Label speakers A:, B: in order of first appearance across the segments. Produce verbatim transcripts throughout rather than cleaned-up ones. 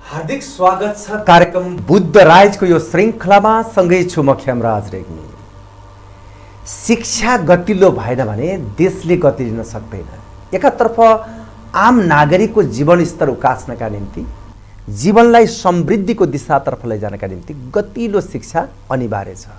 A: हार्दिक स्वागत छ कार्यक्रम बुद्ध राइजको यो श्रृङ्खलामा। सँगै छु म खेमराज रेग्मी। शिक्षा गतिलो भएन भने देशले गति लिन सक्दैन। एकातर्फ आम नागरिकको जीवन स्तर उकास्नका निम्ति, जीवनलाई समृद्धिको दिशातर्फ लैजानका निम्ति गतिलो शिक्षा अनिवार्य छ।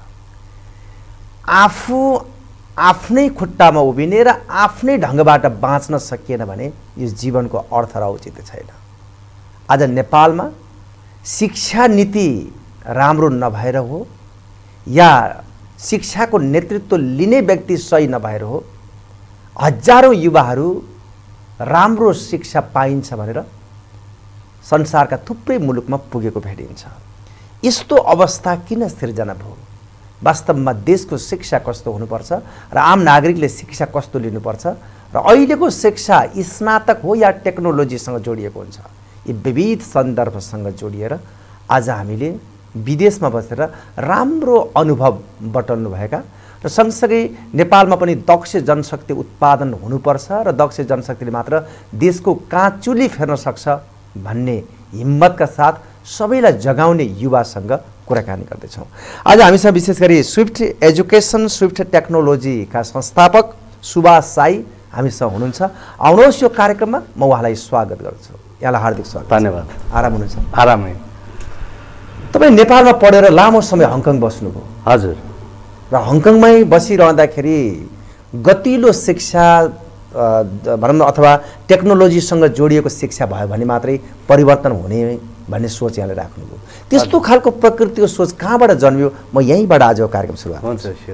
A: आफू आफ्नै खुट्टामा उभिने र आफ्नै ढङ्गबाट बाँच्न सकिएन भने यो जीवनको अर्थ र औचित्य छैन। आज नेपालमा शिक्षा नीति राम्रो नभएर हो या शिक्षाको नेतृत्व लिने व्यक्ति सही नभएर हो, हजारौं युवाहरू राम्रो शिक्षा पाइन्छ भनेर संसारका थुप्रै मुलुकमा पुगेको भेटिन्छ। यस्तो अवस्था किन सिर्जना भयो? वास्तवमा देशको शिक्षा कस्तो हुनुपर्छ र आम नागरिकले शिक्षा कस्तो लिनुपर्छ र अहिलेको शिक्षा स्नातक हो या टेक्नोलोजीसँग जोडिएको हुन्छ, यी विविध सन्दर्भसँग जोडिएर आज हामीले विदेशमा बसेर राम्रो अनुभव बटल्नुभएका र सँगसँगै नेपालमा पनि दक्ष जनशक्ति उत्पादन हुनुपर्छ र दक्ष जनशक्तिले मात्र देशको काँचुली फेर्न सक्छ भन्ने हिम्मतका साथ सबैलाई जगाउने युवासँग कुराकानी गर्दैछौँ। आज हामीसँग विशेष गरी स्विफ्ट एजुकेसन स्विफ्ट टेक्नोलोजीका संस्थापक सुभाष साई हामीसँग हुनुहुन्छ। आउनुहोस् यो कार्यक्रममा म उहाँलाई स्वागत गर्छु। यहाँलाई हार्दिक स्वागत।
B: धन्यवाद।
A: आराम हुनुहुन्छ?
B: आरामै।
A: तपाईँ नेपालमा पढेर लामो समय हङकङ बस्नुभयो।
B: हजुर।
A: र हङकङमै बसिरहँदाखेरि गतिलो शिक्षा भनौँ न अथवा टेक्नोलोजीसँग जोडिएको शिक्षा भयो भने मात्रै परिवर्तन हुने भन्ने सोच यहाँले राख्नुभयो। त्यस्तो खालको प्रकृतिको सोच कहाँबाट जन्मियो? म यहीँबाट आजको कार्यक्रम सुरुवात
B: हुन्छ। स्योर।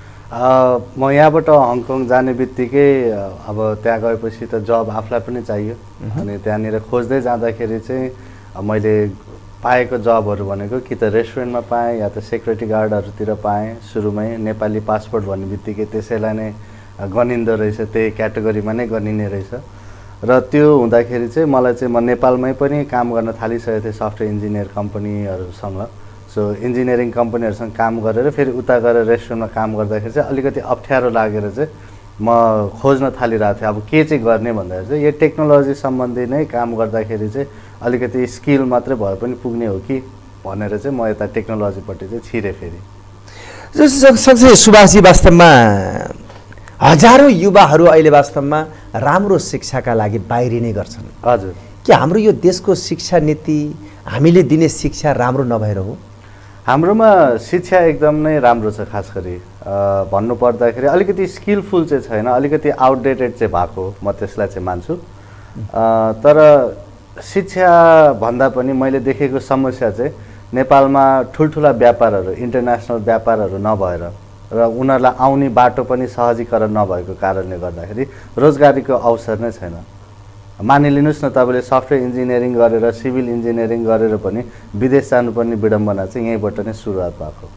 B: म यहाँबाट हङकङ जाने बित्तिकै अब त्यहाँ गएपछि त जब आफूलाई पनि चाहियो अनि त्यहाँनिर खोज्दै जाँदाखेरि चाहिँ मैले पाएको जबहरू भनेको कि त रेस्टुरेन्टमा पाएँ या त सेक्युरिटी गार्डहरूतिर पाएँ। सुरुमै नेपाली पासपोर्ट भन्ने बित्तिकै त्यसैलाई नै गनिँदो रहेछ, त्यही क्याटेगोरीमा नै गनिने रहेछ। र त्यो हुँदाखेरि चाहिँ मलाई चाहिँ म नेपालमै पनि काम गर्न थालिसकेको थिएँ सफ्टवेयर इन्जिनियर कम्पनीहरूसँग। सो इन्जिनियरिङ कम्पनीहरूसँग काम गरेर फेरि उता गएर रेस्टुरेन्टमा काम गर्दाखेरि चाहिँ अलिकति अप्ठ्यारो लागेर चाहिँ म खोज्न थालिरहेको थिएँ अब के चाहिँ गर्ने भन्दाखेरि चाहिँ यो टेक्नोलोजी सम्बन्धी नै काम गर्दाखेरि चाहिँ अलिकति स्किल मात्रै भए पनि पुग्ने हो कि भनेर चाहिँ म यता टेक्नोलोजीपट्टि चाहिँ छिरेँ। फेरि
A: सँगसँगै सुभाषजी, वास्तवमा हजारौँ युवाहरू अहिले वास्तवमा राम्रो शिक्षाका लागि बाहिरिने गर्छन्।
B: हजुर।
A: के हाम्रो यो देशको शिक्षा नीति, हामीले दिने शिक्षा राम्रो नभएर हो?
B: हाम्रोमा शिक्षा एकदम नै राम्रो छ। खास गरी भन्नुपर्दाखेरि अलिकति स्किलफुल चाहिँ छैन, अलिकति आउटडेटेड चाहिँ भएको म त्यसलाई चाहिँ मान्छु। तर शिक्षा भन्दा पनि मैले देखेको समस्या चाहिँ नेपालमा ठुल्ठुला व्यापारहरू, इन्टरनेसनल व्यापारहरू नभएर र उनीहरूलाई आउने बाटो पनि सहजीकरण नभएको कारणले गर्दाखेरि रोजगारीको अवसर नै छैन। मानिलिनुहोस् न, तपाईँले सफ्टवेयर इन्जिनियरिङ गरेर सिभिल इन्जिनियरिङ गरेर पनि विदेश जानुपर्ने विडम्बना चाहिँ यहीँबाट नै सुरुवात भएको।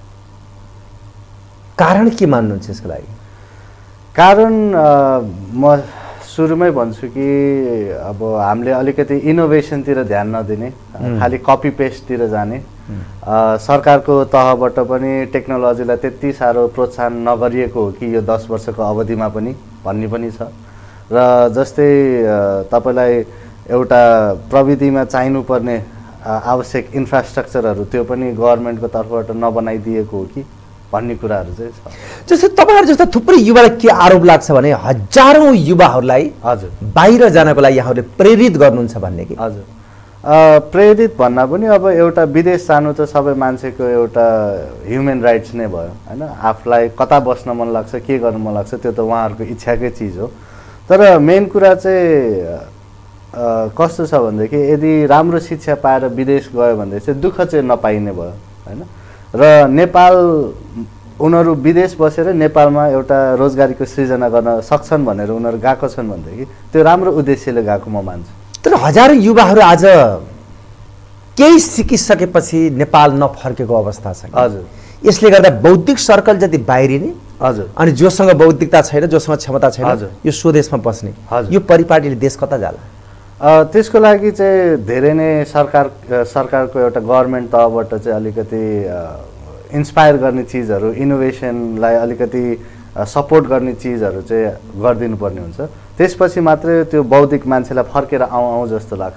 A: कारण के मान्नुहुन्छ यसको लागि? कारण
B: म सुरुमै भन्छु कि अब हामीले अलिकति इनोभेसनतिर ध्यान नदिने, खालि कपी पेस्टतिर जाने, सरकारको तहबाट पनि टेक्नोलोजीलाई त्यति साह्रो प्रोत्साहन नगरिएको हो कि यो दस वर्षको अवधिमा पनि भन्ने पनि छ। र जस्तै तपाईँलाई एउटा प्रविधिमा चाहिनुपर्ने आवश्यक इन्फ्रास्ट्रक्चरहरू त्यो पनि गभर्मेन्टको तर्फबाट नबनाइदिएको हो कि भन्ने कुराहरू चाहिँ छ।
A: जस्तै तपाईँहरू जस्तो थुप्रै युवालाई के आरोप लाग्छ भने हजारौँ युवाहरूलाई
B: हजुर
A: बाहिर जानको लागि यहाँहरूले प्रेरित गर्नुहुन्छ भन्ने कि?
B: हजुर। प्रेरित भन्दा पनि अब एउटा विदेश जानु त सबै मान्छेको एउटा ह्युमन राइट्स नै भयो होइन। आफूलाई कता बस्न मन लाग्छ, के गर्न मन लाग्छ, त्यो त उहाँहरूको इच्छाकै चिज हो। तर मेन कुरा चाहिँ कस्तो छ भनेदेखि यदि राम्रो शिक्षा पाएर विदेश गयो भने चाहिँ दुःख चाहिँ नपाइने भयो होइन। र नेपाल उनीहरू विदेश बसेर नेपालमा एउटा रोजगारीको सृजना गर्न सक्छन् भनेर उनीहरू गएको छन् भनेदेखि त्यो राम्रो उद्देश्यले गएको म मान्छु।
A: तर हजारौँ युवाहरू आज केही सिकिसकेपछि नेपाल नफर्केको अवस्था छ।
B: हजुर।
A: यसले गर्दा बौद्धिक सर्कल जति बाहिरिने,
B: हजुर,
A: अनि जोसँग बौद्धिकता छैन, जोसँग क्षमता छैन, यो स्वदेशमा बस्ने, यो परिपाटीले देश कता जाला?
B: त्यसको लागि चाहिँ धेरै नै सरकार सरकारको एउटा गभर्मेन्ट तहबाट चाहिँ अलिकति इन्स्पायर गर्ने चिजहरू, इनोभेसनलाई अलिकति सपोर्ट गर्ने चिजहरू चाहिँ गरिदिनु पर्ने हुन्छ। त्यसपछि मात्रै त्यो बौद्धिक मान्छेलाई फर्केर आउँ आउँ जस्तो लाग्छ।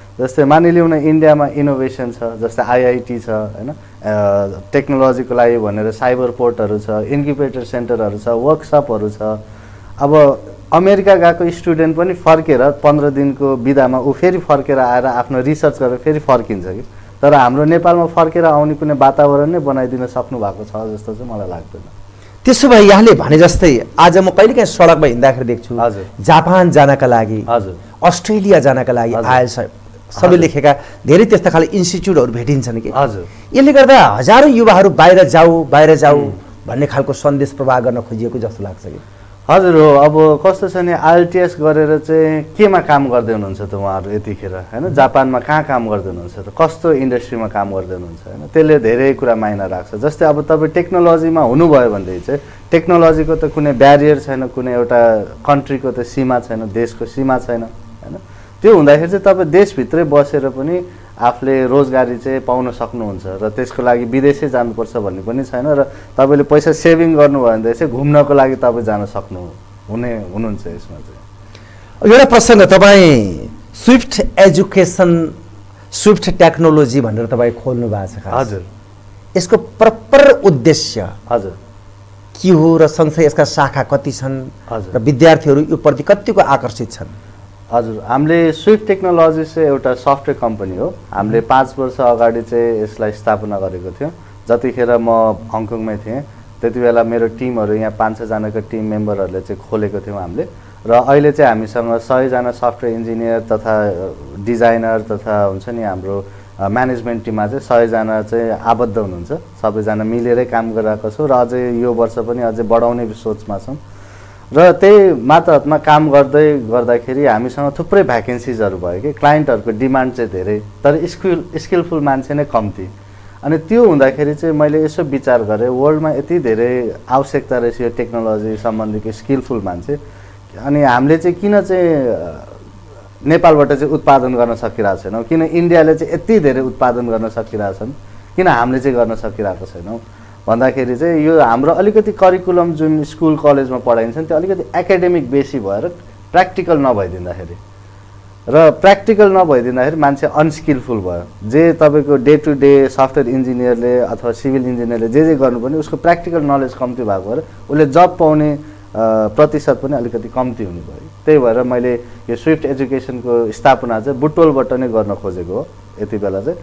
B: जस्तै मानिलिउँ न इन्डियामा इनोभेसन छ, जस्तै आइआइटी छ होइन, टेक्नोलोजीको लागि भनेर साइबर पोर्टहरू छ, इन्क्युबेटर सेन्टरहरू छ, वर्कसपहरू छ। अब अमेरिका गएको स्टुडेन्ट पनि फर्केर पन्ध्र दिनको बिदामा ऊ फेरि फर्केर आएर आफ्नो रिसर्च गरेर फेरि फर्किन्छ कि, तर हाम्रो नेपालमा फर्केर आउने कुनै वातावरण नै बनाइदिन सक्नु भएको छ जस्तो चाहिँ मलाई लाग्दैन।
A: त्यसो भए यहाँले भने जस्तै आज म कहिलेकाहीँ सडकमा हिँड्दाखेरि देख्छु
B: हजुर
A: जापान जानका लागि,
B: हजुर
A: अस्ट्रेलिया जानका लागि आइएल्स सबै लेखेका धेरै त्यस्ता खाले इन्स्टिच्युटहरू भेटिन्छन् कि।
B: हजुर
A: यसले गर्दा हजारौँ युवाहरू बाहिर जाऊ बाहिर जाऊ भन्ने खालको सन्देश प्रवाह गर्न खोजिएको जस्तो लाग्छ कि।
B: हजुर हो। अब कस्तो छ नि, आइएलटिएस गरेर चाहिँ केमा काम गर्दै हुनुहुन्छ त उहाँहरू यतिखेर होइन, जापानमा कहाँ काम गर्दै हुनुहुन्छ त, कस्तो इन्डस्ट्रीमा काम गर्दै हुनुहुन्छ होइन, त्यसले धेरै कुरा मायना राख्छ। जस्तै अब तपाईँ टेक्नोलोजीमा हुनुभयो भनेदेखि चाहिँ टेक्नोलोजीको त कुनै ब्यारियर छैन, कुनै एउटा कन्ट्रीको त सीमा छैन, देशको सीमा छैन होइन। त्यो हुँदाखेरि चाहिँ तपाईँ देशभित्रै बसेर पनि आफूले रोजगारी चाहिँ पाउन सक्नुहुन्छ र त्यसको लागि विदेशै जानुपर्छ भन्ने पनि छैन र तपाईँले पैसा सेभिङ गर्नुभयो भनेदेखि चाहिँ घुम्नको लागि तपाईँ जान सक्नु हुने हुनुहुन्छ यसमा चाहिँ।
A: एउटा प्रसङ्ग, तपाईँ स्विफ्ट एजुकेसन स्विफ्ट टेक्नोलोजी भनेर तपाईँ खोल्नु भएको छ।
B: हजुर।
A: यसको प्रपर उद्देश्य
B: हजुर
A: के हो र सँगसँगै यसका शाखा कति छन् र विद्यार्थीहरू यो प्रति कतिको आकर्षित छन्?
B: हजुर, हामीले स्विफ्ट टेक्नोलोजी चाहिँ एउटा सफ्टवेयर कम्पनी हो। हामीले पाँच वर्ष अगाडि चाहिँ यसलाई स्थापना गरेको थियौँ। जतिखेर म हङकङमै थिएँ त्यति बेला मेरो टिमहरू यहाँ पाँच छजनाको टिम मेम्बरहरूले चाहिँ खोलेको थियौँ हामीले, र अहिले चाहिँ हामीसँग सयजना सफ्टवेयर इन्जिनियर तथा डिजाइनर तथा हुन्छ नि हाम्रो म्यानेजमेन्ट टिममा चाहिँ सयजना चाहिँ आबद्ध हुनुहुन्छ। सबैजना मिलेरै काम गरिरहेको छौँ र अझै यो वर्ष पनि अझै बढाउने सोचमा छौँ। र त्यही मातहतमा काम गर्दै गर्दाखेरि हामीसँग थुप्रै भ्याकेन्सिजहरू भयो कि, क्लाइन्टहरूको डिमान्ड चाहिँ धेरै तर स्किल स्किलफुल मान्छे नै कम्ती। अनि त्यो हुँदाखेरि चाहिँ मैले यसो विचार गरेँ, वर्ल्डमा यति धेरै आवश्यकता रहेछ यो टेक्नोलोजी सम्बन्धीको स्किलफुल मान्छे, अनि हामीले चाहिँ किन चाहिँ नेपालबाट चाहिँ उत्पादन गर्न सकिरहेको छैनौँ, किन इन्डियाले चाहिँ यति धेरै उत्पादन गर्न सकिरहेछन्, किन हामीले चाहिँ गर्न सकिरहेको छैनौँ भन्दाखेरि चाहिँ यो हाम्रो अलिकति करिकुलम जुन स्कुल कलेजमा पढाइन्छ त्यो अलिकति एकाडेमिक बेसी भएर प्र्याक्टिकल नभइदिँदाखेरि र प्र्याक्टिकल नभइदिँदाखेरि मान्छे अनस्किलफुल भयो। जे तपाईँको डे टु डे सफ्टवेयर इन्जिनियरले अथवा सिभिल इन्जिनियरले जे जे गर्नुपर्ने उसको प्र्याक्टिकल नलेज कम्ती भएको भएर उसले जब पाउने प्रतिशत पनि अलिकति कम्ती हुने भयो। त्यही भएर मैले यो स्विफ्ट एजुकेसनको स्थापना चाहिँ बुटोलबाट नै गर्न खोजेको हो यति बेला चाहिँ,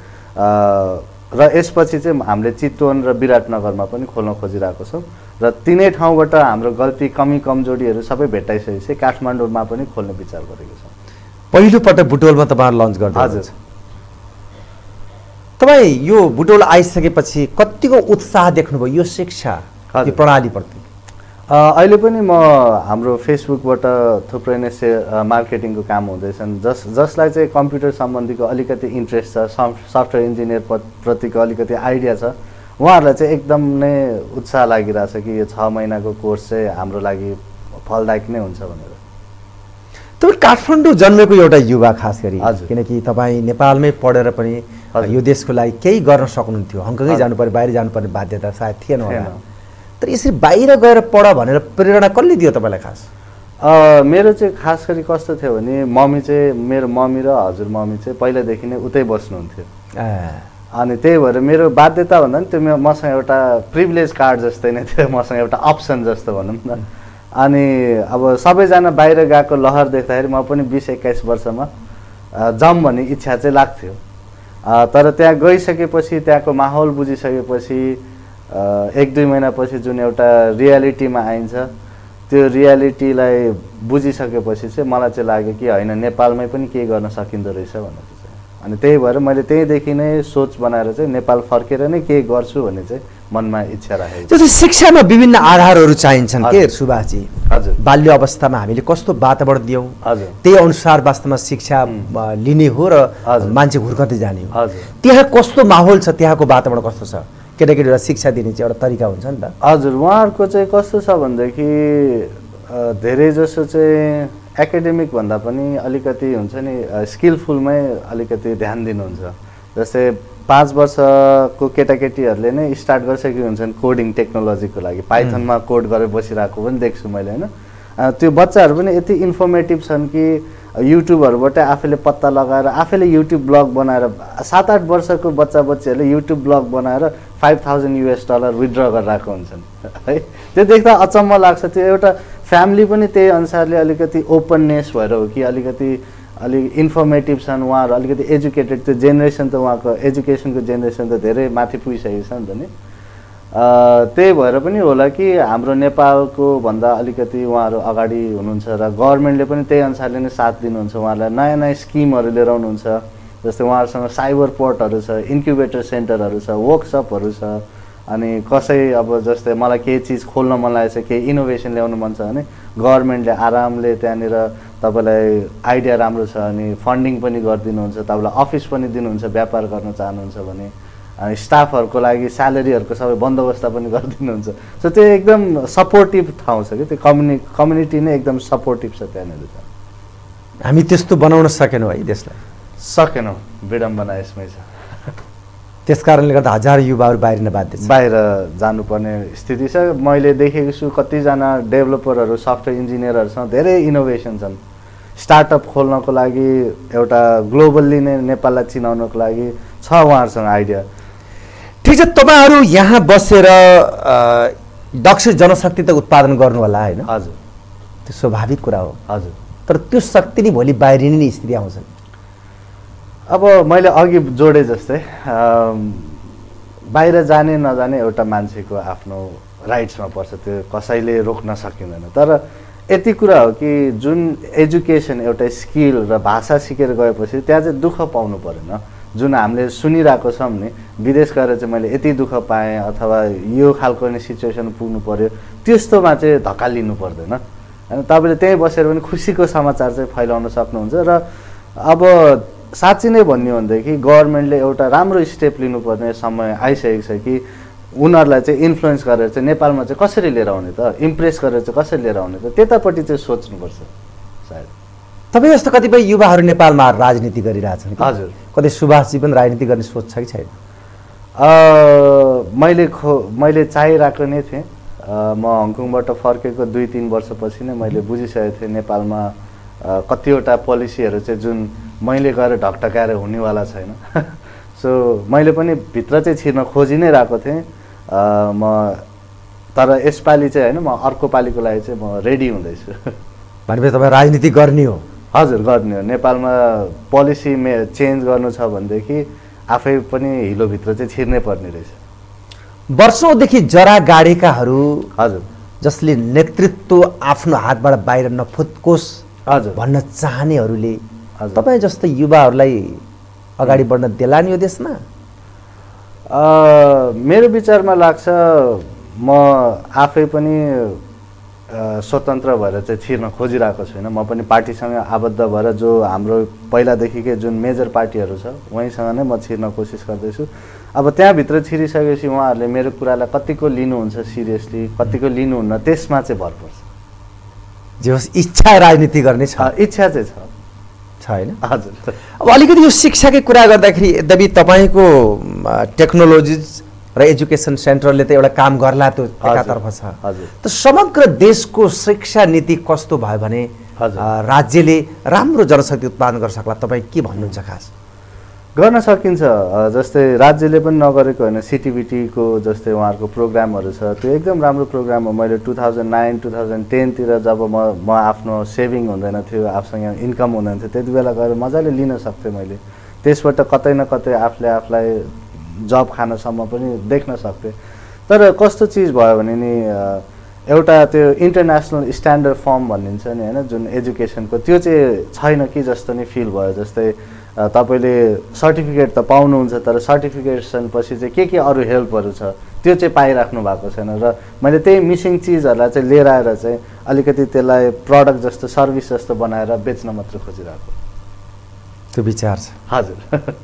B: र यसपछि चाहिँ हामीले चितवन र विराटनगरमा पनि खोल्न खोजिरहेको छौँ र तिनै ठाउँबाट हाम्रो गल्ती कमी कमजोरीहरू सबै भेटाइसकेपछि काठमाडौँमा पनि खोल्ने विचार गरेको छौँ।
A: पहिलोपटक बुटोलमा तपाईँहरू लन्च गर्नु?
B: हजुर।
A: तपाईँ यो बुटोल आइसकेपछि कतिको उत्साह देख्नुभयो यो शिक्षा यो प्रणालीप्रति?
B: अहिले पनि म हाम्रो फेसबुकबाट थुप्रै नै से मार्केटिङको काम हुँदैछन्, जस जसलाई चाहिँ कम्प्युटर सम्बन्धीको अलिकति इन्ट्रेस्ट छ, सफ्टवेयर इन्जिनियर प्रतिको अलिकति आइडिया छ, उहाँहरूलाई चाहिँ एकदम नै उत्साह लागिरहेछ कि यो छ महिनाको कोर्स चाहिँ हाम्रो लागि फलदायक नै हुन्छ भनेर।
A: तपाईँ काठमाडौँ जन्मेको एउटा युवा खास गरी,
B: हजुर,
A: किनकि तपाईँ नेपालमै पढेर पनि यो देशको लागि केही गर्न सक्नुहुन्थ्यो, हङकङै जानु पर्यो, बाहिर जानुपर्ने बाध्यता सायद थिएन होला, तर यसरी बाहिर गएर पढ भनेर प्रेरणा कसले दियो तपाईँलाई खास?
B: मेरो चाहिँ खास गरी कस्तो थियो भने मम्मी चाहिँ मेरो मम्मी र हजुर मम्मी चाहिँ पहिलादेखि नै उतै बस्नुहुन्थ्यो, अनि त्यही भएर मेरो बाध्यता भन्दा पनि त्यो मसँग एउटा प्रिभिलेज कार्ड जस्तै नै थियो, मसँग एउटा अप्सन जस्तो भनौँ न। अनि अब सबैजना बाहिर गएको लहर देख्दाखेरि म पनि बिस एक्काइस वर्षमा जाऊँ भन्ने इच्छा चाहिँ लाग्थ्यो, तर त्यहाँ गइसकेपछि त्यहाँको माहौल बुझिसकेपछि एक दुई महिनापछि जुन एउटा रियालिटीमा आइन्छ त्यो रियालिटीलाई बुझिसकेपछि चाहिँ मलाई चाहिँ लाग्यो कि होइन नेपालमै पनि केही गर्न सकिँदो रहेछ भनेर चाहिँ, अनि त्यही भएर मैले त्यहीदेखि नै सोच बनाएर चाहिँ नेपाल फर्केर नै केही गर्छु भन्ने चाहिँ मनमा इच्छा राखेको।
A: जस्तै शिक्षामा विभिन्न आधारहरू चाहिन्छन् के सुभाषजी?
B: हजुर।
A: बाल्य अवस्थामा हामीले कस्तो वातावरण दियौँ
B: हजुर
A: त्यही अनुसार वास्तवमा शिक्षा लिने हो र मान्छे हुर्कँदै जाने हो।
B: हजुर।
A: त्यहाँ कस्तो माहौल छ, त्यहाँको वातावरण कस्तो छ, केटाकेटीलाई शिक्षा दिने चाहिँ एउटा तरिका हुन्छ नि त?
B: हजुर, उहाँहरूको चाहिँ कस्तो छ भनेदेखि धेरै जसो चाहिँ एकाडेमिक भन्दा पनि अलिकति हुन्छ नि स्किलफुलमै अलिकति ध्यान दिनुहुन्छ। जस्तै पाँच वर्षको केटाकेटीहरूले नै स्टार्ट गरिसकेको हुन्छन् कोडिङ टेक्नोलोजीको लागि, पाइथनमा कोड गरेर बसिरहेको पनि देख्छु मैले होइन। त्यो बच्चाहरू पनि यति इन्फर्मेटिभ छन् कि युट्युबहरूबाट आफैले पत्ता लगाएर आफैले युट्युब ब्लग बनाएर सात आठ वर्षको बच्चा बच्चीहरूले युट्युब ब्लग बनाएर five thousand US dollar withdraw गरिरहेको हुन्छन् है। त्यो देख्दा अचम्म लाग्छ। त्यो एउटा फ्यामिली पनि त्यही अनुसारले अलिकति ओपननेस भएर हो कि अलिकति अलिक इन्फर्मेटिभ छन् उहाँहरू, अलिकति एजुकेटेड, त्यो जेनेरेसन त उहाँको एजुकेसनको जेनेरेसन त धेरै माथि पुगिसकेको छ नि त नि। त्यही भएर पनि होला कि हाम्रो नेपालको भन्दा अलिकति उहाँहरू अगाडि हुनुहुन्छ र गभर्मेन्टले पनि त्यही अनुसारले नै साथ दिनुहुन्छ। उहाँहरूलाई नयाँ नयाँ स्किमहरू लिएर आउनुहुन्छ, जस्तै उहाँहरूसँग साइबर पोर्टहरू छ, इन्क्युबेटर सेन्टरहरू छ, वर्कसपहरू छ। अनि कसै अब जस्तै मलाई केही चिज खोल्न मन लागेको छ, केही इनोभेसन ल्याउनु मन छ भने गभर्मेन्टले आरामले त्यहाँनिर तपाईँलाई आइडिया राम्रो छ अनि फन्डिङ पनि गरिदिनुहुन्छ, तपाईँलाई अफिस पनि दिनुहुन्छ व्यापार गर्न चाहनुहुन्छ भने, अनि स्टाफहरूको लागि स्यालेरीहरूको सबै बन्दोबस्त पनि गरिदिनुहुन्छ। सो त्यो एकदम सपोर्टिभ ठाउँ छ कि त्यो कम्युनि कम्युनिटी नै एकदम सपोर्टिभ छ त्यहाँनिर।
A: हामी त्यस्तो बनाउन सकेनौँ है देशलाई,
B: सकेनौँ, विडम्बना यसमै छ।
A: त्यस कारणले गर्दा हजार युवाहरू बाहिरिन बाध्य छ,
B: बाहिर जानुपर्ने स्थिति छ। मैले देखेको छु कतिजना डेभलपरहरू, सफ्टवेयर इन्जिनियरहरूसँग धेरै इनोभेसन छन्। स्टार्टअप खोल्नको लागि, एउटा ग्लोबल्ली नै नेपाललाई चिनाउनको लागि छ उहाँहरूसँग आइडिया।
A: ठिक छ, तपाईँहरू यहाँ बसेर दक्ष जनशक्ति त उत्पादन गर्नु होला होइन?
B: हजुर,
A: त्यो स्वाभाविक कुरा हो।
B: हजुर,
A: तर त्यो शक्ति नै भोलि बाहिरिने स्थिति आउँछ।
B: अब मैले अघि जोडे जस्तै बाहिर जाने नजाने एउटा मान्छेको आफ्नो राइट्समा पर्छ, त्यो कसैले रोक्न सकिँदैन। तर यति कुरा हो कि जुन एजुकेसन एउटा स्किल र भाषा सिकेर गएपछि त्यहाँ चाहिँ दुःख पाउनु परेन। जुन हामीले सुनिरहेको छौँ नि, विदेश गएर चाहिँ मैले यति दुःख पाएँ अथवा यो खालको नै सिचुएसन पुग्नु पर्यो, त्यस्तोमा चाहिँ धक्का लिनु पर्दैन होइन। तपाईँले त्यहीँ बसेर पनि खुसीको समाचार चाहिँ फैलाउन सक्नुहुन्छ। र अब साँच्ची नै भन्ने हो भनेदेखि गभर्मेन्टले एउटा राम्रो स्टेप लिनुपर्ने समय आइसकेको छ कि उनीहरूलाई चाहिँ इन्फ्लुएन्स गरेर चाहिँ नेपालमा चाहिँ कसरी लिएर आउने त, इम्प्रेस गरेर चाहिँ कसरी लिएर आउने त, त्यतापट्टि चाहिँ सोच्नुपर्छ सायद।
A: तपाईँ जस्तो कतिपय युवाहरू नेपालमा राजनीति गरिरहेछन्।
B: हजुर,
A: कतै सुभाषजी पनि राजनीति गर्ने सोच छ कि छैन?
B: मैले खो मैले चाहिरहेको नै थिएँ। म हङकङबाट फर्केको दुई तिन वर्षपछि नै मैले बुझिसकेको थिएँ नेपालमा कतिवटा पोलिसीहरू चाहिँ जुन मैले गएर ढकढकाएर हुनेवाला छैन। सो मैले पनि भित्र चाहिँ छिर्न खोजि नै रहेको थिएँ म। तर यसपालि चाहिँ होइन, म अर्को पालिको लागि चाहिँ म रेडी हुँदैछु।
A: भनेपछि तपाईँ राजनीति गर्ने हो?
B: हजुर, गर्ने हो। नेपालमा पोलिसी मे चेन्ज गर्नु छ भनेदेखि आफै पनि हिलोभित्र चाहिँ छिर्नै पर्ने रहेछ।
A: वर्षौँदेखि जरा गाडेकाहरू,
B: हजुर,
A: जसले नेतृत्व आफ्नो हातबाट बाहिर नफुत्कोस्
B: हजुर
A: भन्न चाहनेहरूले तपाईँ जस्तो युवाहरूलाई अगाडि बढ्न देला नि यो देशमा?
B: मेरो विचारमा लाग्छ म आफै पनि स्वतन्त्र भएर चाहिँ छिर्न खोजिरहेको छुइनँ। म पनि पार्टीसँग आबद्ध भएर जो हाम्रो पहिलादेखिकै जुन मेजर पार्टीहरू छ उहीँसँग नै म छिर्न कोसिस गर्दैछु। अब त्यहाँभित्र छिरिसकेपछि उहाँहरूले मेरो कुरालाई कतिको लिनुहुन्छ सिरियसली, कतिको लिनुहुन्न, त्यसमा चाहिँ भर पर्छ।
A: जे होस्, इच्छा राजनीति गर्ने छ,
B: इच्छा चाहिँ छ
A: होइन?
B: हजुर।
A: अब अलिकति यो शिक्षाकै कुरा गर्दाखेरि यद्यपि तपाईँको टेक्नोलोजिज र एजुकेसन सेन्टरले त एउटा काम गर्ला, त्यो एकातर्फ छ।
B: हजुर।
A: त समग्र देशको शिक्षा नीति कस्तो भयो भने राज्यले राम्रो जनशक्ति उत्पादन गर्न सक्ला, तपाईँ के भन्नुहुन्छ? खास
B: गर्न सकिन्छ। जस्तै राज्यले पनि नगरेको होइन, सिटिबिटीको जस्तै उहाँहरूको प्रोग्रामहरू छ, त्यो एकदम राम्रो प्रोग्राम हो। मैले two thousand nine two thousand टेनतिर जब म म आफ्नो सेभिङ हुँदैन थियो, आफूसँग इन्कम हुँदैन थियो, त्यति बेला गएर मजाले लिन सक्थेँ मैले। त्यसबाट कतै न कतै आफूले आफूलाई जब खानसम्म पनि देख्न सक्थेँ। तर कस्तो चिज भयो भने नि, एउटा त्यो इन्टरनेसनल स्ट्यान्डर्ड फर्म भनिन्छ नि होइन, जुन एजुकेसनको, त्यो चाहिँ छैन कि जस्तो नि फिल भयो। जस्तै तपाईँले सर्टिफिकेट त पाउनुहुन्छ, तर सर्टिफिकेसन पछि चाहिँ के के अरू हेल्पहरू छ त्यो चाहिँ पाइराख्नु भएको छैन। र मैले त्यही मिसिङ चिजहरूलाई चाहिँ लिएर आएर चाहिँ अलिकति त्यसलाई प्रडक्ट जस्तो, सर्भिस जस्तो बनाएर बेच्न मात्र खोजिरहेको
A: त्यो विचार छ।
B: हजुर।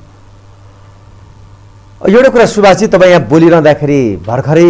A: एउटा कुरा सुभाषजी, तपाईँ यहाँ बोलिरहँदाखेरि भर्खरै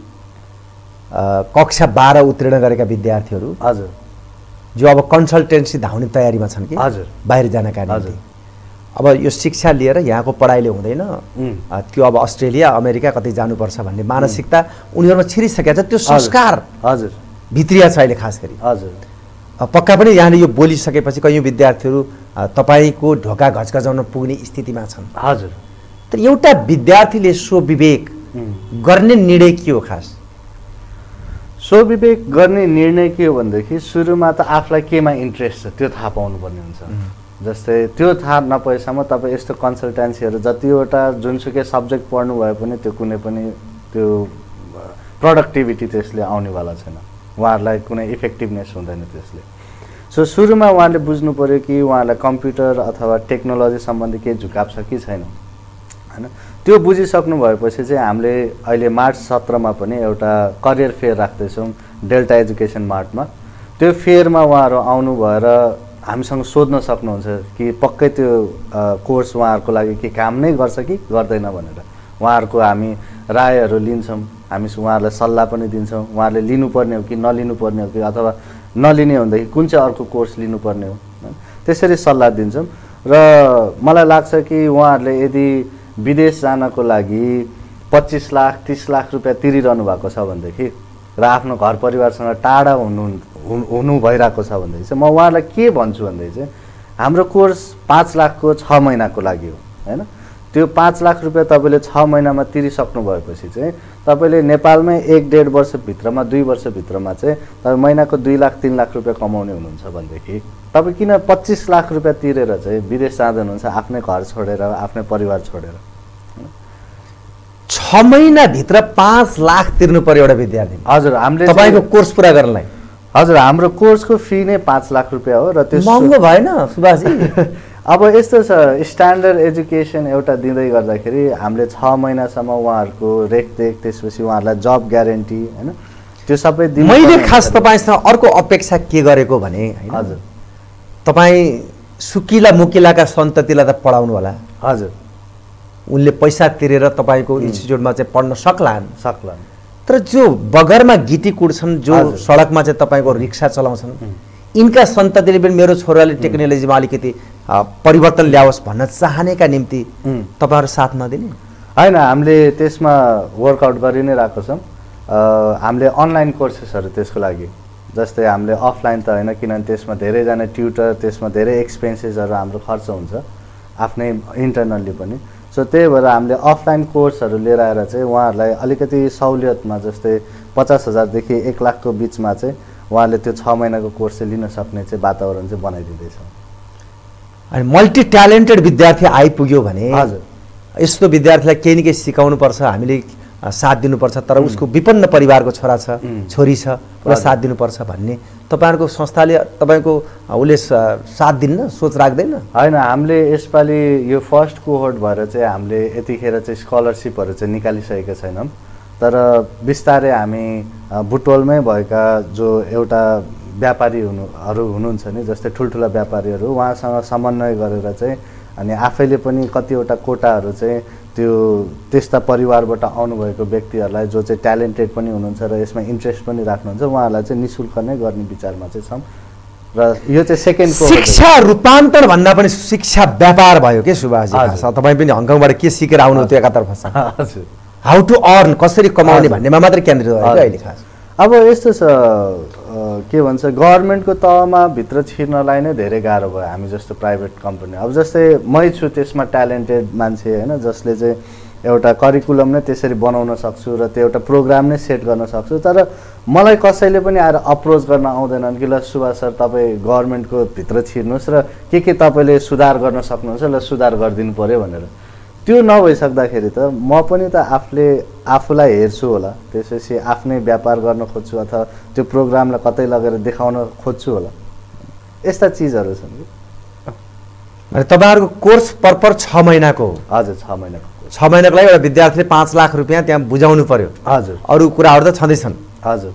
A: कक्षा बाह्र उत्तीर्ण गरेका विद्यार्थीहरू,
B: हजुर,
A: जो अब कन्सल्टेन्सी धाउने तयारीमा छन् कि
B: हजुर
A: बाहिर जानका निम्ति, अब यो शिक्षा लिएर यहाँको पढाइले हुँदैन, त्यो अब अस्ट्रेलिया अमेरिका कतै जानुपर्छ भन्ने मानसिकता उनीहरूमा छिरिसकेको छ। त्यो संस्कार
B: हजुर
A: भित्रिया छ अहिले खास गरी।
B: हजुर।
A: पक्का पनि यहाँले यो बोलिसकेपछि कयौँ विद्यार्थीहरू तपाईँको ढोका घचघचाउन पुग्ने स्थितिमा छन्।
B: हजुर।
A: तर एउटा विद्यार्थीले स्वविवेक गर्ने निर्णय के हो खास?
B: स्वविवेक गर्ने निर्णय के हो भनेदेखि सुरुमा त आफूलाई केमा इन्ट्रेस्ट छ त्यो थाहा पाउनुपर्ने हुन्छ। जस्तै त्यो थाहा नपाएसम्म तपाईँ यस्तो कन्सल्टेन्सीहरू जतिवटा जुनसुकै सब्जेक्ट पढ्नु भए पनि त्यो कुनै पनि त्यो प्रोडक्टिभिटी त्यसले आउनेवाला छैन, उहाँहरूलाई कुनै इफेक्टिभनेस हुँदैन त्यसले। सो सुरुमा उहाँले बुझ्नु पऱ्यो कि उहाँलाई कम्प्युटर अथवा टेक्नोलोजी सम्बन्धी केही झुकाव छ कि छैन होइन। त्यो बुझिसक्नु भएपछि चाहिँ हामीले अहिले मार्च सत्रमा पनि एउटा करियर फेयर राख्दैछौँ डेल्टा एजुकेसन मार्टमा। त्यो फेयरमा उहाँहरू आउनु भएर हामीसँग सोध्न सक्नुहुन्छ कि पक्कै त्यो कोर्स उहाँहरूको लागि के काम नै गर्छ कि गर्दैन भनेर। उहाँहरूको हामी रायहरू लिन्छौँ, हामी उहाँहरूलाई सल्लाह पनि दिन्छौँ, उहाँहरूले लिनुपर्ने हो कि नलिनुपर्ने हो कि अथवा नलिने हो भनेदेखि कुन चाहिँ अर्को कोर्स लिनुपर्ने हो त्यसरी सल्लाह दिन्छौँ। र मलाई लाग्छ कि उहाँहरूले यदि विदेश जानको लागि पच्चिस लाख तीस लाख रुपियाँ तिरिरहनु भएको छ भनेदेखि र आफ्नो घर परिवारसँग टाढा हुनु हुनु भइरहेको छ भनेदेखि चाहिँ म उहाँहरूलाई के भन्छु भनेदेखि चाहिँ हाम्रो कोर्स पाँच लाखको छ महिनाको लागि हो होइन। त्यो पाँच लाख रुपियाँ तपाईँले छ महिनामा तिरिसक्नु भएपछि चाहिँ तपाईँले नेपालमै एक डेढ वर्षभित्रमा दुई वर्षभित्रमा चाहिँ तपाईँ महिनाको दुई लाख तिन लाख रुपियाँ कमाउने हुनुहुन्छ भनेदेखि तपाईँ किन पच्चिस लाख रुपियाँ तिरेर चाहिँ विदेश जाँदै हुनुहुन्छ आफ्नै घर छोडेर आफ्नै परिवार छोडेर?
A: छ महिनाभित्र पाँच लाख तिर्नु पर्यो एउटा विद्यार्थी?
B: हजुर। हामीले
A: तपाईँको कोर्स पुरा गर्नलाई?
B: हजुर। हाम्रो कोर्सको फी नै पाँच लाख रुपियाँ हो र त्यो
A: महँगो भएन सुभाषजी?
B: अब यस्तो छ स्ट्यान्डर्ड एजुकेसन एउटा दिँदै गर्दाखेरि हामीले छ महिनासम्म उहाँहरूको रेखदेख त्यसपछि उहाँहरूलाई जब ग्यारेन्टी होइन त्यो सबै दिनु।
A: मैले खास तपाईँसँग अर्को अपेक्षा के गरेको भने
B: हजुर
A: तपाईँ सुकिला मुकिलाका सन्ततिलाई त पढाउनु होला।
B: हजुर।
A: उनले पैसा तिरेर तपाईँको इन्स्टिट्युटमा चाहिँ पढ्न सक्लान्
B: सक्लान्
A: तर जो बगरमा गिटी कुट्छन्, जो सडकमा चाहिँ तपाईँको रिक्सा चलाउँछन्, यिनका सन्ततिले पनि मेरो छोराले टेक्नोलोजीमा अलिकति परिवर्तन ल्याओस् भन्न चाहनेका निम्ति तपाईँहरू साथ नदिने?
B: होइन, हामीले त्यसमा वर्कआउट गरि नै रहेको छौँ। हामीले अनलाइन कोर्सेसहरू त्यसको लागि, जस्तै हामीले अफलाइन त होइन किनभने त्यसमा धेरैजना ट्युटर, त्यसमा धेरै एक्सपेन्सेसहरू हाम्रो खर्च हुन्छ आफ्नै इन्टरनल्ली पनि। सो त्यही भएर हामीले अफलाइन कोर्सहरू लिएर आएर चाहिँ उहाँहरूलाई अलिकति सहुलियतमा जस्तै पचास हजारदेखि एक लाखको बिचमा चाहिँ उहाँले त्यो छ महिनाको कोर्स चाहिँ लिन सक्ने चाहिँ वातावरण चाहिँ बनाइदिँदैछौँ।
A: अनि मल्टी ट्यालेन्टेड विद्यार्थी आइपुग्यो भने
B: हजुर
A: यस्तो विद्यार्थीलाई केही न केही सिकाउनु पर्छ, हामीले साथ दिनुपर्छ, तर उसको विपन्न परिवारको छोरा छ छोरी छ उसलाई साथ दिनुपर्छ भन्ने तपाईँहरूको संस्थाले तपाईँको उसले साथ दिन्न, सोच राख्दैन?
B: होइन, हामीले यसपालि यो फर्स्ट कोहोर्ट भएर चाहिँ हामीले यतिखेर चाहिँ स्कलरसिपहरू चाहिँ निकालिसकेका छैनौँ। तर बिस्तारै हामी बुटवलमै भएका जो एउटा व्यापारी हुनुहरू हुनुहुन्छ नि, जस्तै ठुल्ठुला व्यापारीहरू, उहाँसँग समन्वय गरेर चाहिँ अनि आफैले पनि कतिवटा कोटाहरू चाहिँ त्यो त्यस्ता परिवारबाट आउनुभएको व्यक्तिहरूलाई जो चाहिँ ट्यालेन्टेड पनि हुनुहुन्छ र यसमा इन्ट्रेस्ट पनि राख्नुहुन्छ उहाँहरूलाई चाहिँ नि शुल्क नै गर्ने विचारमा चाहिँ छौँ। र यो चाहिँ सेकेन्ड
A: शिक्षा रूपान्तरण भन्दा पनि शिक्षा व्यापार भयो के सुभाषजी? तपाईँ पनि हङकङबाट के सिकेर आउनु त्यो एकातर्फ छ।
B: हजुर।
A: हाउ टु अर्न, कसरी कमाउने भन्नेमा मात्रै केन्द्रित भएको अहिले खास।
B: अब यस्तो छ के भन्छ, गभर्मेन्टको तहमा भित्र छिर्नलाई नै धेरै गाह्रो भयो हामी जस्तो प्राइभेट कम्पनी। अब जस्तै मै छु त्यसमा ट्यालेन्टेड मान्छे होइन, जसले चाहिँ एउटा करिकुलम नै त्यसरी बनाउन सक्छु र त्यो एउटा प्रोग्राम नै सेट गर्न सक्छु। तर मलाई कसैले पनि आएर अप्रोच गर्न आउँदैनन् कि ल सुभाष सर तपाईँ गभर्मेन्टको भित्र छिर्नुहोस् र के के तपाईँले सुधार गर्न सक्नुहुन्छ, ल सुधार गरिदिनु पऱ्यो भनेर। त्यो नभइसक्दाखेरि त म पनि त आफूले आफूलाई हेर्छु होला, त्यसपछि आफ्नै व्यापार गर्न खोज्छु अथवा त्यो प्रोग्रामलाई कतै लगेर देखाउन खोज्छु होला, यस्ता चिजहरू छन् कि।
A: अनि तपाईँहरूको कोर्स परपर छ महिनाको?
B: हजुर, छ महिनाको।
A: छ महिनाको लागि एउटा विद्यार्थीले पाँच लाख रुपियाँ त्यहाँ बुझाउनु पर्यो?
B: हजुर।
A: अरू कुराहरू त छँदैछन्?
B: हजुर।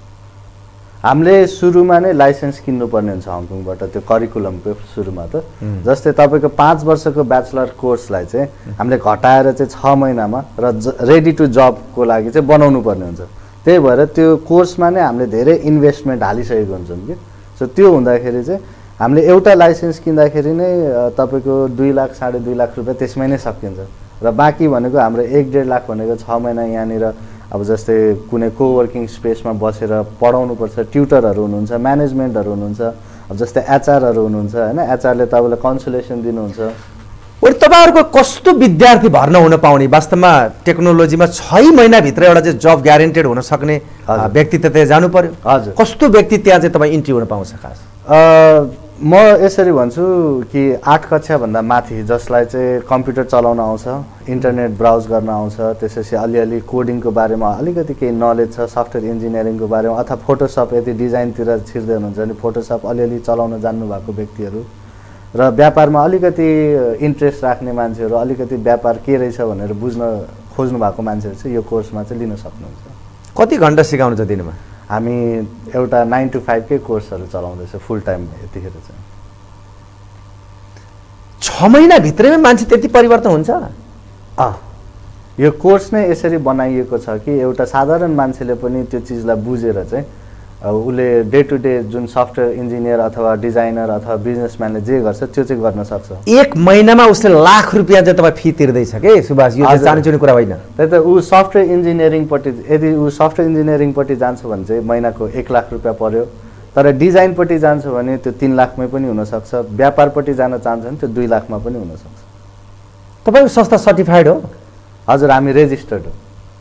B: हामीले सुरुमा नै लाइसेन्स किन्नुपर्ने हुन्छ हङकङबाट त्यो करिकुलमको सुरुमा त। जस्तै तपाईँको पाँच वर्षको ब्याचलर कोर्सलाई चाहिँ हामीले घटाएर चाहिँ छ महिनामा र रेडी टु जबको लागि चाहिँ बनाउनु पर्ने हुन्छ। त्यही भएर त्यो कोर्समा नै हामीले धेरै इन्भेस्टमेन्ट हालिसकेको हुन्छौँ कि। सो त्यो हुँदाखेरि चाहिँ हामीले एउटा लाइसेन्स किन्दाखेरि नै तपाईँको दुई लाख साढे दुई लाख रुपियाँ त्यसमै नै सकिन्छ र बाँकी भनेको हाम्रो एक डेढ लाख भनेको छ महिना यहाँनिर अब जस्तै कुनै कोवर्किङ स्पेसमा बसेर पढाउनुपर्छ, ट्युटरहरू हुनुहुन्छ, म्यानेजमेन्टहरू हुनुहुन्छ, अब जस्तै एचआरहरू हुनुहुन्छ होइन, एचआरले तपाईँलाई कन्सल्टेसन दिनुहुन्छ।
A: और तपाईँहरूको कस्तो विद्यार्थी भर्ना हुन पाउने? वास्तवमा टेक्नोलोजीमा छ महिनाभित्र एउटा चाहिँ जब ग्यारेन्टेड हुन सक्ने व्यक्ति त त्यहाँ जानु पर्यो।
B: हजुर।
A: कस्तो व्यक्ति त्यहाँ चाहिँ तपाईँ इन्ट्री हुन पाउँछ खास?
B: म यसरी भन्छु कि आठ कक्षाभन्दा माथि जसलाई चाहिँ कम्प्युटर चलाउन आउँछ, इन्टरनेट ब्राउज गर्न आउँछ, त्यसपछि अलिअलि कोडिङको बारेमा अलिकति केही नलेज छ, सफ्टवेयर इन्जिनियरिङको बारेमा अथवा फोटोसप यदि डिजाइनतिर छिर्दै हुनुहुन्छ भने फोटोसप अलिअलि चलाउन जान्नुभएको व्यक्तिहरू र व्यापारमा अलिकति इन्ट्रेस्ट राख्ने मान्छेहरू, अलिकति व्यापार के रहेछ भनेर बुझ्न खोज्नु भएको मान्छेहरू चाहिँ यो कोर्समा चाहिँ लिन सक्नुहुन्छ।
A: कति घन्टा सिकाउनुहुन्छ दिनमा?
B: हामी एउटा नाइन टु फाइभकै कोर्सहरू चलाउँदैछ फुल टाइम। यतिखेर चाहिँ
A: छ महिनाभित्रमै मान्छे त्यति परिवर्तन हुन्छ?
B: अँ, यो कोर्स नै यसरी बनाइएको छ कि एउटा साधारण मान्छेले पनि त्यो चिजलाई बुझेर चाहिँ उसले डे टु डे जुन सफ्टवेयर इन्जिनियर अथवा डिजाइनर अथवा बिजनेसम्यानले जे गर्छ त्यो चाहिँ गर्न सक्छ।
A: एक महिनामा उसले लाख रुपियाँ चाहिँ तपाईँ फी तिर्दैछ के सुभाष? यो चाहने कुरा होइन।
B: त्यही त ऊ सफ्टवेयर इन्जिनियरिङपट्टि यदि ऊ सफ्टवेयर इन्जिनियरिङपट्टि जान्छ भने चाहिँ महिनाको एक लाख रुपियाँ पर्यो, तर डिजाइनपट्टि जान्छ भने त्यो तिन लाखमै पनि हुनसक्छ, व्यापारपट्टि जान चाहन्छ भने त्यो दुई लाखमा पनि हुनसक्छ।
A: तपाईँको संस्था सर्टिफाइड हो?
B: हजुर, हामी रेजिस्टर्ड हो।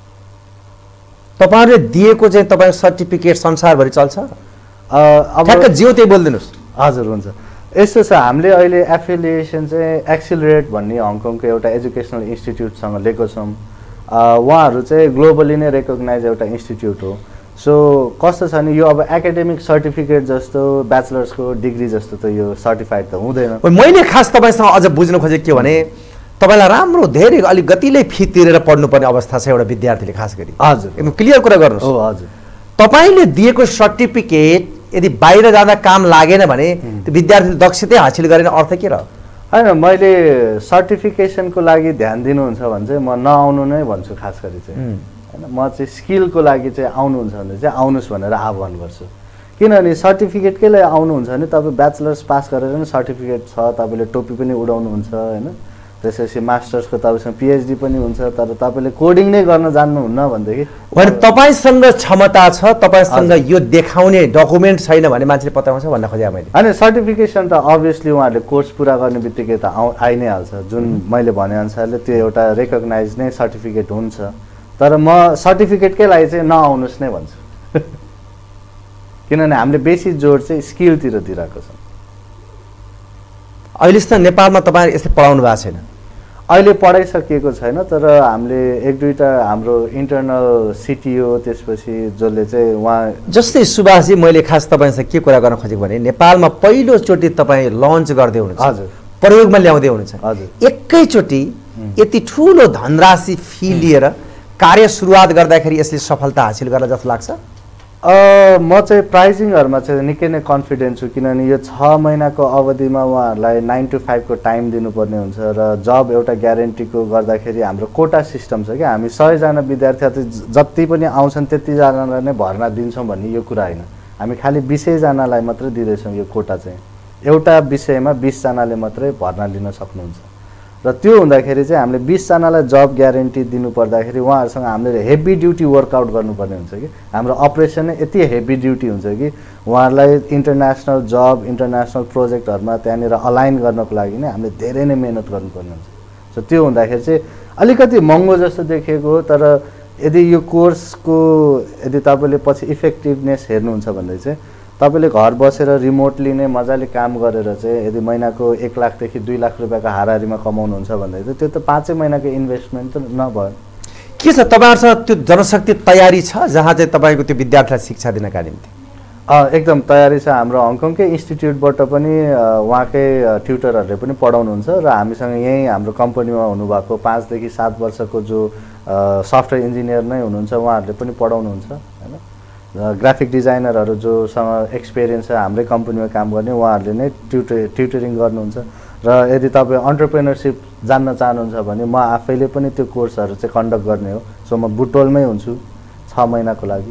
A: तपाईँहरूले दिएको चाहिँ तपाईँको सर्टिफिकेट संसारभरि चल्छ?
B: अब
A: ठ्याक्क जिउ त्यही बोलिदिनुहोस्।
B: हजुर, हुन्छ। यस्तो छ, हामीले अहिले एफिलिएसन चाहिँ एक्सिलरेट भन्ने हङकङको एउटा एजुकेसनल इन्स्टिट्युटसँग लिएको छौँ। उहाँहरू चाहिँ ग्लोबली नै रेकग्नाइज एउटा इन्स्टिट्युट हो। सो कस्तो छ भने यो अब एकाडेमिक सर्टिफिकेट जस्तो ब्याचलर्सको डिग्री जस्तो त यो सर्टिफाइड त हुँदैन।
A: मैले खास तपाईँसँग अझ बुझ्नु खोजेको के भने तपाईँलाई राम्रो धेरै अलिक गतिले फी तिरेर पढ्नुपर्ने अवस्था छ एउटा विद्यार्थीले खास गरी।
B: हजुर,
A: एकदम क्लियर कुरा गर्नुहोस्।
B: हो, हजुर।
A: तपाईँले दिएको सर्टिफिकेट यदि बाहिर जाँदा काम लागेन भने त्यो विद्यार्थीले दक्षता हासिल गरेन अर्थ के र?
B: होइन, मैले सर्टिफिकेसनको लागि ध्यान दिनुहुन्छ भने चाहिँ म नआउनु नै भन्छु। खास गरी चाहिँ होइन, म चाहिँ स्किलको लागि चाहिँ आउनुहुन्छ भने चाहिँ आउनुहोस् भनेर आह्वान गर्छु। किनभने सर्टिफिकेट के लागि आउनुहुन्छ भने तपाईँ ब्याचलर्स पास गरेर नै सर्टिफिकेट छ, तपाईँले टोपी पनि उडाउनुहुन्छ होइन, त्यसपछि मास्टर्सको तपाईँसँग पिएचडी पनि हुन्छ, तर तपाईँले कोडिङ नै गर्न जान्नुहुन्न भनेदेखि
A: भने तपाईँसँग क्षमता छ, तपाईँसँग यो देखाउने डकुमेन्ट छैन भने मान्छेले पत्याउँछ भन्न खोजेँ मैले।
B: होइन, सर्टिफिकेसन त अभियसली उहाँहरूले कोर्स पुरा गर्ने बित्तिकै त आउ आइ नै हाल्छ। जुन मैले भनेअनुसारले त्यो एउटा रेकग्नाइज नै सर्टिफिकेट हुन्छ, तर म सर्टिफिकेटकै लागि चाहिँ नआउनुहोस् नै भन्छु। किनभने हामीले बेसी जोड चाहिँ स्किलतिर दिइरहेको छ।
A: अहिलेसम्म नेपालमा तपाईँ यसले पढाउनु भएको छैन?
B: अहिले पढाइसकिएको छैन, तर हामीले एक दुईवटा हाम्रो इन्टरनल सिटिओ त्यसपछि जसले चाहिँ उहाँ
A: जस्तै सुभाषजी, मैले खास तपाईँसँग के कुरा गर्न खोजेको भने नेपालमा पहिलोचोटि तपाईँ लन्च गर्दै हुनुहुन्छ,
B: हजुर,
A: प्रयोगमा ल्याउँदै हुनुहुन्छ,
B: हजुर,
A: एकैचोटि यति ठुलो धनराशि फी लिएर कार्य सुरुवात गर्दाखेरि यसले सफलता हासिल गर्न जस्तो लाग्छ?
B: म चाहिँ प्राइजिङहरूमा चाहिँ निकै नै कन्फिडेन्ट छु। किनभने यो छ महिनाको अवधिमा उहाँहरूलाई नाइन टु फाइभको टाइम दिनुपर्ने हुन्छ र जब एउटा ग्यारेन्टीको गर्दाखेरि हाम्रो कोटा सिस्टम छ कि हामी सयजना विद्यार्थी जति पनि आउँछन् त्यतिजनालाई नै भर्ना दिन्छौँ भन्ने यो कुरा होइन। हामी खालि बिसैजनालाई मात्रै दिँदैछौँ। यो कोटा चाहिँ एउटा विषयमा बिसजनाले मात्रै भर्ना लिन सक्नुहुन्छ र त्यो हुँदाखेरि चाहिँ हामीले बिसजनालाई जब ग्यारेन्टी दिनुपर्दाखेरि उहाँहरूसँग हामीले हेभी ड्युटी वर्कआउट गर्नुपर्ने हुन्छ कि हाम्रो अपरेसन नै यति हेभी ड्युटी हुन्छ कि उहाँहरूलाई इन्टरनेसनल जब इन्टरनेसनल प्रोजेक्टहरूमा त्यहाँनिर अलाइन गर्नको लागि नै हामीले धेरै नै मेहनत गर्नुपर्ने हुन्छ। सो त्यो हुँदाखेरि चाहिँ अलिकति महँगो जस्तो देखिएको हो, तर यदि यो कोर्सको यदि तपाईँले पछि इफेक्टिभनेस हेर्नुहुन्छ भने चाहिँ तपाईँले घर बसेर रिमोटली नै मजाले काम गरेर चाहिँ यदि महिनाको एक लाखदेखि दुई लाख रुपियाँको हाराहारीमा कमाउनुहुन्छ भन्दाखेरि त्यो त पाँचै महिनाको इन्भेस्टमेन्ट त नभयो।
A: के छ तपाईँहरूसँग त्यो जनशक्ति तयारी छ जहाँ चाहिँ तपाईँको त्यो विद्यार्थीलाई शिक्षा दिनका निम्ति?
B: एकदम तयारी छ। हाम्रो हङकङकै इन्स्टिट्युटबाट पनि उहाँकै ट्युटरहरूले पनि पढाउनुहुन्छ र हामीसँग यहीँ हाम्रो कम्पनीमा हुनुभएको पाँचदेखि सात वर्षको जो सफ्टवेयर इन्जिनियर नै हुनुहुन्छ उहाँहरूले पनि पढाउनुहुन्छ होइन। ग्राफिक डिजाइनरहरू जोसँग एक्सपिरियन्स छ हाम्रै कम्पनीमा काम गर्ने उहाँहरूले नै ट्युटर ट्युटरिङ गर्नुहुन्छ र यदि तपाईँ अन्टरप्रेनरसिप जान्न चाहनुहुन्छ भने म आफैले पनि त्यो कोर्सहरू चाहिँ कन्डक्ट गर्ने हो। सो म बुटोलमै हुन्छु छ महिनाको लागि।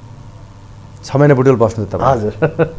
A: छ महिना बुटोल बस्नु त?
B: हजुर,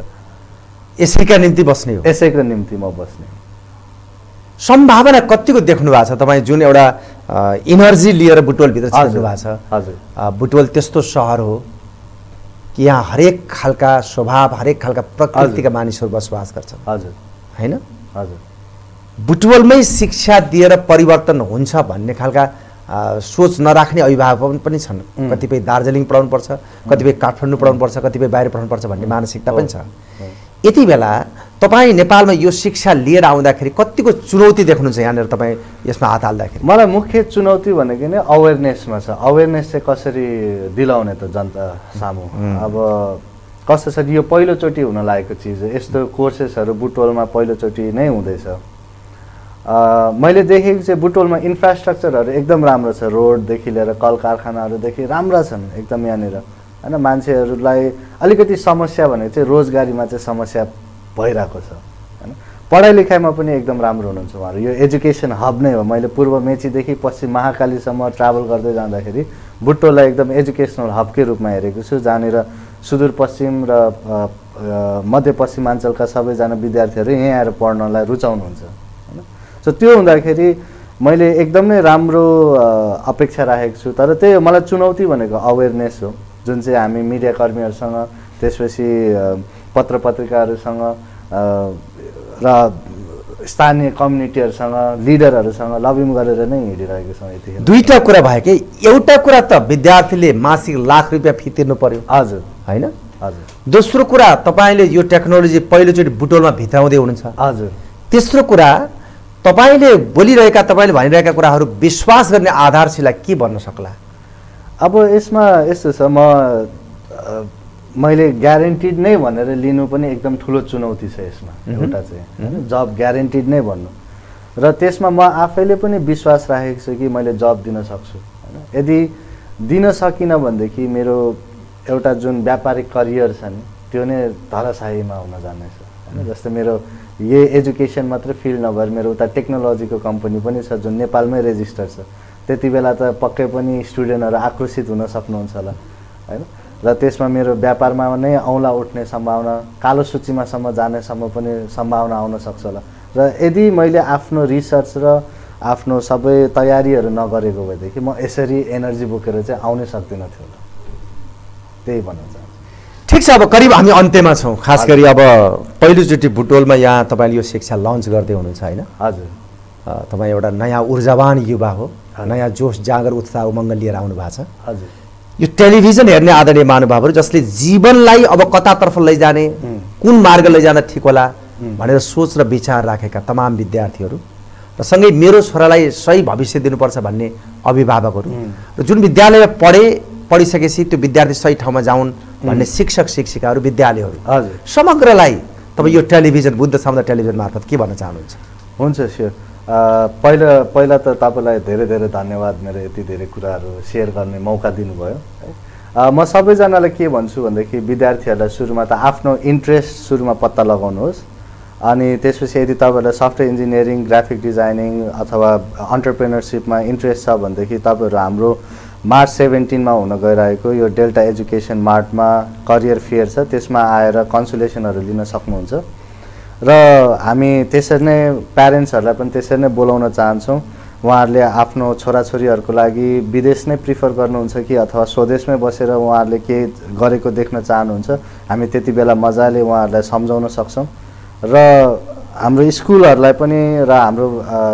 A: यसैका निम्ति बस्ने हो?
B: यसैको निम्ति म बस्ने।
A: सम्भावना कतिको देख्नु भएको छ तपाईँ जुन एउटा इनर्जी लिएर बुटवलभित्र छिर्नु भएको छ।
B: हजुर
A: बुटवल त्यस्तो सहर हो कि यहाँ हरेक खालका स्वभाव हरेक खालका प्रकृतिका मानिसहरू बसोबास गर्छन्।
B: हजुर
A: हैन?
B: हजुर
A: बुटवलमै शिक्षा दिएर परिवर्तन हुन्छ भन्ने खालका सोच नराख्ने अभिभावक पनि छन्। कतिपय दार्जिलिङ पढाउनुपर्छ, कतिपय काठमाडौँ पढाउनुपर्छ, कतिपय बाहिर पढाउनुपर्छ भन्ने मानसिकता पनि छ। यति बेला तपाईँ नेपालमा यो शिक्षा लिएर आउँदाखेरि कतिको चुनौती देख्नुहुन्छ यहाँनिर तपाईँ यसमा हात हाल्दाखेरि?
B: मलाई मुख्य चुनौती भनेको नै अवेरनेसमा छ। अवेरनेस चाहिँ कसरी दिलाउने त जनता सामु? अब कस्तो छ, यो पहिलोचोटि हुन लागेको चिज हो। यस्तो कोर्सेसहरू बुटवलमा पहिलोचोटि नै हुँदैछ। मैले देखेको चाहिँ बुटवलमा इन्फ्रास्ट्रक्चरहरू एकदम राम्रो छ। रोडदेखि लिएर कल कारखानाहरूदेखि राम्रा छन् एकदम यहाँनिर, होइन? मान्छेहरूलाई अलिकति समस्या भनेको चाहिँ रोजगारीमा चाहिँ समस्या भइरहेको छ, होइन? पढाइ लेखाइमा पनि एकदम राम्रो हुनुहुन्छ उहाँहरू। यो एजुकेसन हब नै हो। मैले पूर्व मेचीदेखि पश्चिम महाकालीसम्म ट्राभल गर्दै जाँदाखेरि बुटवललाई एकदम एजुकेसनल हबकै रूपमा हेरेको छु, जहाँनिर सुदूरपश्चिम र मध्यपश्चिमाञ्चलका सबैजना विद्यार्थीहरू यहाँ आएर पढ्नलाई रुचाउनुहुन्छ, होइन? सो त्यो हुँदाखेरि मैले एकदमै राम्रो अपेक्षा राखेको छु। तर त्यही हो, मलाई चुनौती भनेको अवेरनेस हो, जुन चाहिँ हामी मिडियाकर्मीहरूसँग, त्यसपछि पत्र पत्रिकाहरूसँग र स्थानीय कम्युनिटीहरूसँग, लिडरहरूसँग लबिङ गरेर नै हिँडिरहेको छौँ। यतिखेर
A: दुईटा कुरा भयो कि, एउटा कुरा त विद्यार्थीले मासिक लाख रुपियाँ फी तिर्नु पर्यो,
B: हजुर,
A: होइन?
B: हजुर।
A: दोस्रो कुरा तपाईँले यो टेक्नोलोजी पहिलोचोटि बुटवलमा भित्राउँदै हुनुहुन्छ,
B: हजुर।
A: तेस्रो कुरा तपाईँले बोलिरहेका तपाईँले भनिरहेका कुराहरू विश्वास गर्ने आधारशिला के बन्न सक्ला?
B: अब यसमा यस्तो छ, म मैले ग्यारेन्टिड नै भनेर लिनु पनि एकदम ठुलो चुनौती छ यसमा। एउटा चाहिँ होइन, जब ग्यारेन्टिड नै भन्नु, र त्यसमा म आफैले पनि विश्वास राखेको छु कि मैले जब दिन सक्छु, होइन? यदि दिन सकिनँ भनेदेखि मेरो एउटा जुन व्यापारिक करियर छ नि, त्यो नै धराशायीमा हुन जानेछ, होइन? जस्तै मेरो यही एजुकेसन मात्रै फिल्ड नभएर मेरो उता टेक्नोलोजीको कम्पनी पनि छ जुन नेपालमै रेजिस्टर छ। त्यति बेला त पक्कै पनि स्टुडेन्टहरू आक्रोशित हुन सक्नुहुन्छ होला, होइन? र त्यसमा मेरो व्यापारमा नै औँला उठ्ने सम्भावना, कालो सूचीमासम्म जानेसम्म पनि सम्भावना आउन सक्छ होला। र यदि मैले आफ्नो रिसर्च र आफ्नो सबै तयारीहरू नगरेको भएदेखि म यसरी एनर्जी बोकेर चाहिँ आउनै सक्दिनँ थियो होला। त्यही भन्न चाहन्छु।
A: ठिक छ, अब करिब हामी अन्त्यमा छौँ। खास गरी अब पहिलोचोटि बुटवलमा यहाँ तपाईँले यो शिक्षा लन्च गर्दै हुनुहुन्छ, होइन?
B: हजुर।
A: तपाईँ एउटा नयाँ ऊर्जावान युवा हो, नयाँ जोस जागर उत्साह उमङ्ग लिएर आउनु भएको छ।
B: हजुर।
A: यो टेलिभिजन हेर्ने आदरणीय महानुभावहरू जसले जीवनलाई अब कतातर्फ लैजाने, कुन मार्ग लैजान ठिक होला भनेर सोच र विचार राखेका तमाम विद्यार्थीहरू र सँगै मेरो छोरालाई सही भविष्य दिनुपर्छ भन्ने अभिभावकहरू र जुन विद्यालयमा पढे पढिसकेपछि त्यो विद्यार्थी सही ठाउँमा जाउन् भन्ने शिक्षक शिक्षिकाहरू, विद्यालयहरू,
B: हजुर,
A: समग्रलाई तपाईँ यो टेलिभिजन बुद्ध सामुदायिक टेलिभिजन मार्फत के भन्न चाहनुहुन्छ?
B: हुन्छ, स्योर। पहिला पहिला त तपाईँलाई धेरै धेरै धन्यवाद, मेरो यति धेरै कुराहरू सेयर गर्ने मौका दिनुभयो, है? म सबैजनालाई के भन्छु भनेदेखि विद्यार्थीहरूलाई सुरुमा त आफ्नो इन्ट्रेस्ट सुरुमा पत्ता लगाउनुहोस्, अनि त्यसपछि यदि तपाईँहरूलाई सफ्टवेयर इन्जिनियरिङ, ग्राफिक डिजाइनिङ अथवा अन्टरप्रेनरसिपमा इन्ट्रेस्ट छ भनेदेखि तपाईँहरू हाम्रो मार्च सेभेन्टिनमा हुन गइरहेको यो डेल्टा एजुकेसन मार्टमा करियर फेयर छ, त्यसमा आएर कन्सल्टेसनहरू लिन सक्नुहुन्छ। र हामी त्यसरी नै प्यारेन्ट्सहरूलाई पनि त्यसरी नै बोलाउन चाहन्छौँ। उहाँहरूले आफ्नो छोराछोरीहरूको लागि विदेश नै प्रिफर गर्नुहुन्छ कि अथवा स्वदेशमै बसेर उहाँहरूले के गरेको देख्न चाहनुहुन्छ, हामी त्यति बेला मजाले उहाँहरूलाई सम्झाउन सक्छौँ। र हाम्रो स्कुलहरूलाई पनि र हाम्रो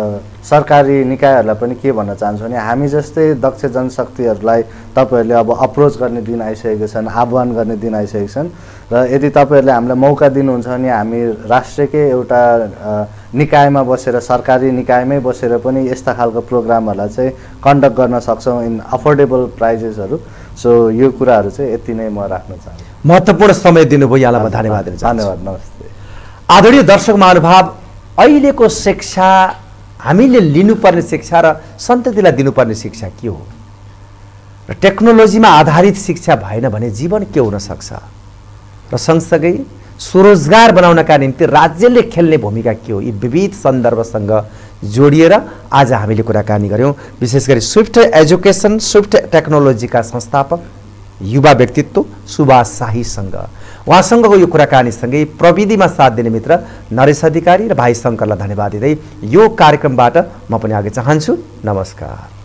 B: सरकारी निकायहरूलाई पनि के भन्न चाहन्छु भने हामी जस्तै दक्ष जनशक्तिहरूलाई तपाईँहरूले अब अप्रोच गर्ने दिन आइसकेको छन्, आह्वान गर्ने दिन आइसकेको छन्। र यदि तपाईँहरूले हामीलाई मौका दिनुहुन्छ भने हामी राष्ट्रकै एउटा निकायमा बसेर, सरकारी निकायमै बसेर पनि यस्ता खालको प्रोग्रामहरूलाई चाहिँ कन्डक्ट गर्न सक्छौँ इन अफोर्डेबल प्राइजेसहरू। सो यो कुराहरू चाहिँ यति नै म राख्न चाहन्छु।
A: महत्त्वपूर्ण समय दिनुभयो, यहाँलाई म धन्यवाद दिन चाहन्छु।
B: धन्यवाद, नमस्ते।
A: आदरणीय दर्शक महानुभाव, अहिलेको शिक्षा, हामीले लिनुपर्ने शिक्षा र सन्ततिलाई दिनुपर्ने शिक्षा के हो र टेक्नोलोजीमा आधारित शिक्षा भएन भने जीवन के हुन सक्छ र सँगसँगै स्वरोजगार बनाउनका निम्ति राज्यले खेल्ने भूमिका के हो, यी विविध सन्दर्भसँग जोडिएर आज हामीले कुराकानी गऱ्यौँ। विशेष गरी स्विफ्ट एजुकेसन, स्विफ्ट टेक्नोलोजीका संस्थापक युवा व्यक्तित्व सुभाष शाहीसँग, उहाँसँगको यो कुराकानीसँगै प्रविधिमा साथ दिने मित्र नरेश अधिकारी र भाइ शङ्करलाई धन्यवाद दिँदै यो कार्यक्रमबाट म पनि आगे चाहन्छु। नमस्कार।